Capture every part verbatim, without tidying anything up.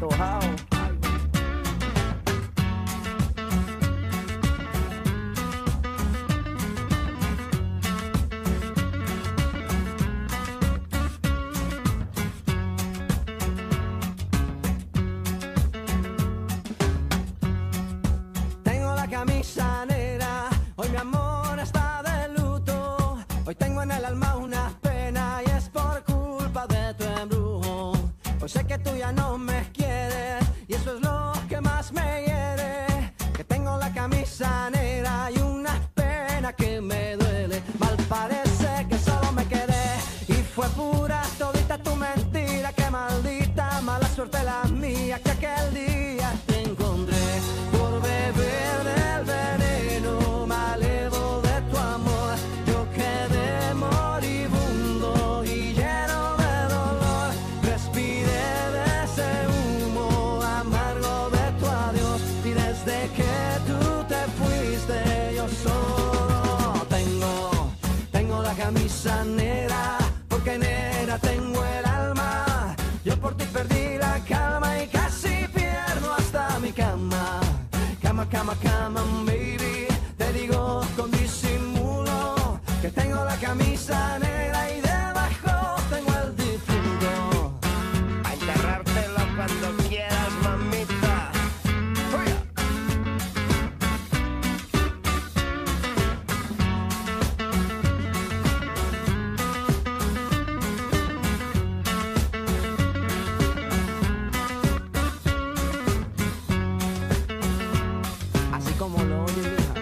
antojado. Tengo la camisa negra, hoy mi amor está de luto. Hoy tengo en el alma una pena y es por culpa de tu embrujo. Hoy sé que tú ya no me quieres y eso es lo que más me hiere. Que tengo la camisa negra y una pena que me duele. Mal parece que solo me quedé y fue pura todita tu mentira. Que maldita mala suerte la mía que aquel día te encontré por beber del veneno malevo de tu amor. Yo quedé moribundo y lleno de dolor. Respiré de ese humo amargo de tu adiós y desde que tú te fuiste yo solo tengo, tengo la camisa negra porque negra tengo el alma. Yo por ti perdí la calma y casi pierdo hasta mi cama. Cama, cama, cama, baby. Te digo con disimulo que tengo la camisa negra y debajo tengo el difunto. A enterrártelo cuando quieras, mamita. Oiga. Así como lo oye, hija.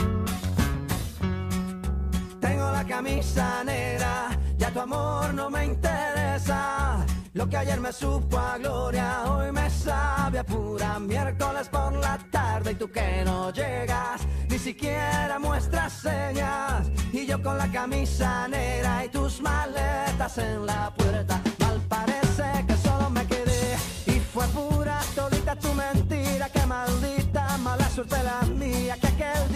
Tengo la camisa negra, ya tu amor no me interesa. Lo que ayer me supo a gloria, hoy me sabe a pura miércoles por la tarde. Y tú que no llegas, ni siquiera muestras señas. Y yo con la camisa negra y tus maletas en la puerta. Mal parece que solo me quedé y fue pura todita tu mentira. Que maldita mala suerte la mía que aquel